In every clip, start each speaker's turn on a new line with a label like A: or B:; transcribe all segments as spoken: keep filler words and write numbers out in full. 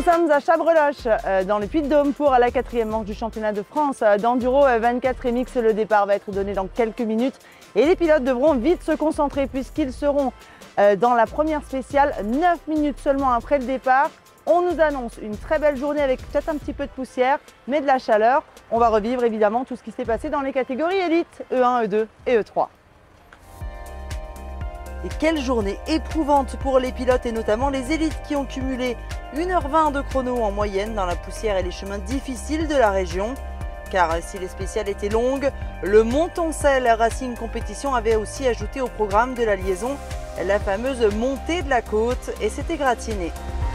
A: sommes à Chabreloche, euh, dans le Puy-de-Dôme, pour la quatrième manche du championnat de France euh, d'enduro vingt-quatre M X. Le départ va être donné dans quelques minutes et les pilotes devront vite se concentrer puisqu'ils seront euh, dans la première spéciale neuf minutes seulement après le départ. On nous annonce une très belle journée avec peut-être un petit peu de poussière, mais de la chaleur. On va revivre évidemment tout ce qui s'est passé dans les catégories élite, E un, E deux et E trois. Et quelle journée éprouvante pour les pilotes et notamment les élites qui ont cumulé une heure vingt de chrono en moyenne dans la poussière et les chemins difficiles de la région. Car si les spéciales étaient longues, le Montoncel Racing Competition avait aussi ajouté au programme de la liaison la fameuse montée de la côte et s'était gratiné.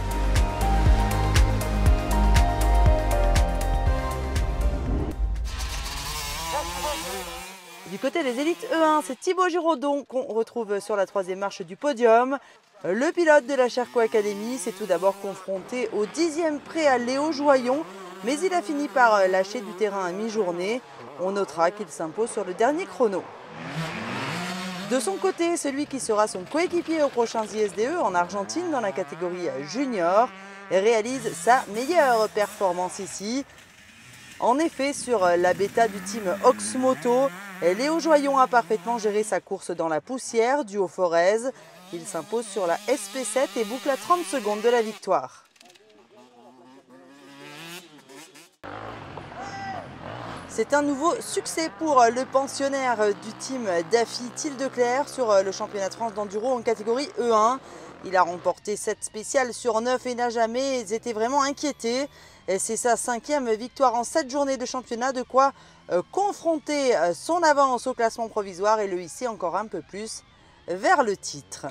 A: Du côté des élites E un, c'est Thibaut Giraudon qu'on retrouve sur la troisième marche du podium. Le pilote de la Sherco Academy s'est tout d'abord confronté au dixième pré à Léo Joyon, mais il a fini par lâcher du terrain à mi-journée. On notera qu'il s'impose sur le dernier chrono. De son côté, celui qui sera son coéquipier aux prochains I S D E en Argentine dans la catégorie junior réalise sa meilleure performance ici. En effet, sur la bêta du team Oxmoto, Léo Joyon a parfaitement géré sa course dans la poussière du Haut-Forez. Il s'impose sur la S P sept et boucle à trente secondes de la victoire. C'est un nouveau succès pour le pensionnaire du team Daffy Tildeclerc sur le championnat de France d'enduro en catégorie E un. Il a remporté sept spéciales sur neuf et n'a jamais été vraiment inquiété. C'est sa cinquième victoire en sept journées de championnat, de quoi euh, confronter son avance au classement provisoire et le hisser encore un peu plus vers le titre.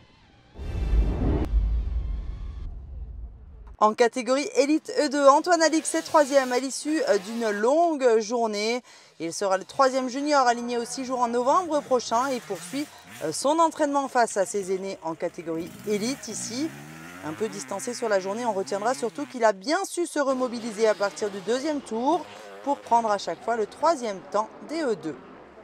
A: En catégorie élite E deux, Antoine Alix est troisième à l'issue d'une longue journée. Il sera le troisième junior aligné aux six jours en novembre prochain et poursuit son entraînement face à ses aînés en catégorie élite ici. Un peu distancé sur la journée, on retiendra surtout qu'il a bien su se remobiliser à partir du deuxième tour pour prendre à chaque fois le troisième temps des E deux.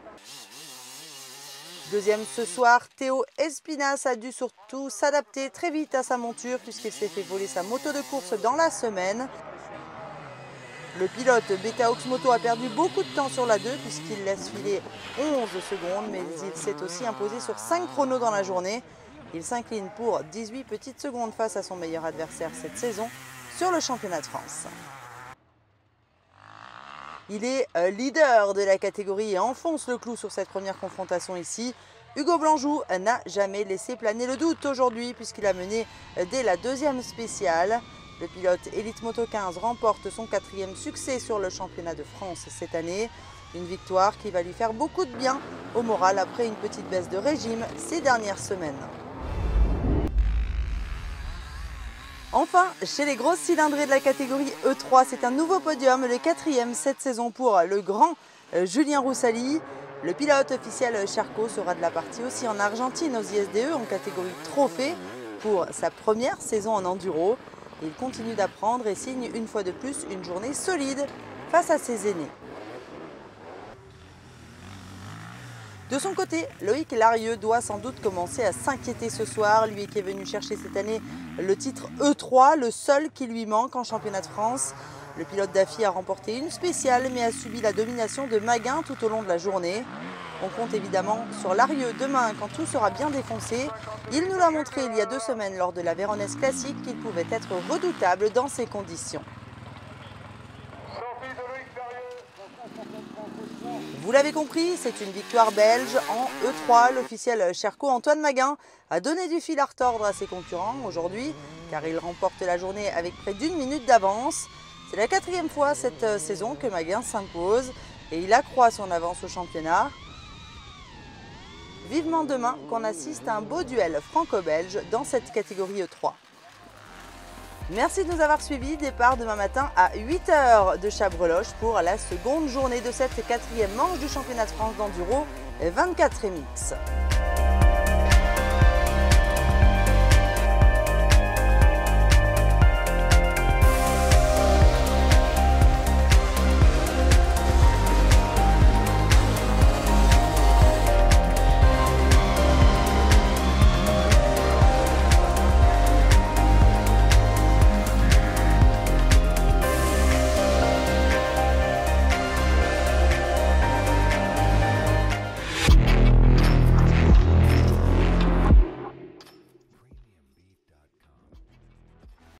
A: Deuxième ce soir, Théo Espinas a dû surtout s'adapter très vite à sa monture puisqu'il s'est fait voler sa moto de course dans la semaine. Le pilote Beta Oxmoto a perdu beaucoup de temps sur la deux puisqu'il laisse filer onze secondes, mais il s'est aussi imposé sur cinq chronos dans la journée. Il s'incline pour dix-huit petites secondes face à son meilleur adversaire cette saison sur le championnat de France. Il est leader de la catégorie et enfonce le clou sur cette première confrontation ici. Hugo Blanjou n'a jamais laissé planer le doute aujourd'hui puisqu'il a mené dès la deuxième spéciale. Le pilote Elite Moto quinze remporte son quatrième succès sur le championnat de France cette année. Une victoire qui va lui faire beaucoup de bien au moral après une petite baisse de régime ces dernières semaines. Enfin, chez les grosses cylindrées de la catégorie E trois, c'est un nouveau podium, le quatrième cette saison pour le grand Julien Roussali. Le pilote officiel Sherco sera de la partie aussi en Argentine aux I S D E en catégorie trophée pour sa première saison en enduro. Il continue d'apprendre et signe une fois de plus une journée solide face à ses aînés. De son côté, Loïc Larieux doit sans doute commencer à s'inquiéter ce soir, lui qui est venu chercher cette année le titre E trois, le seul qui lui manque en championnat de France. Le pilote Daffy a remporté une spéciale mais a subi la domination de Maguin tout au long de la journée. On compte évidemment sur Larieux demain quand tout sera bien défoncé. Il nous l'a montré il y a deux semaines lors de la Véronèse Classique qu'il pouvait être redoutable dans ces conditions. Vous l'avez compris, c'est une victoire belge en E trois. L'officiel Sherco Antoine Maguin a donné du fil à retordre à ses concurrents aujourd'hui car il remporte la journée avec près d'une minute d'avance. C'est la quatrième fois cette saison que Maguin s'impose et il accroît son avance au championnat. Vivement demain qu'on assiste à un beau duel franco-belge dans cette catégorie E trois. Merci de nous avoir suivis. Départ demain matin à huit heures de Chabreloche pour la seconde journée de cette quatrième manche du championnat de France d'enduro vingt-quatre M X.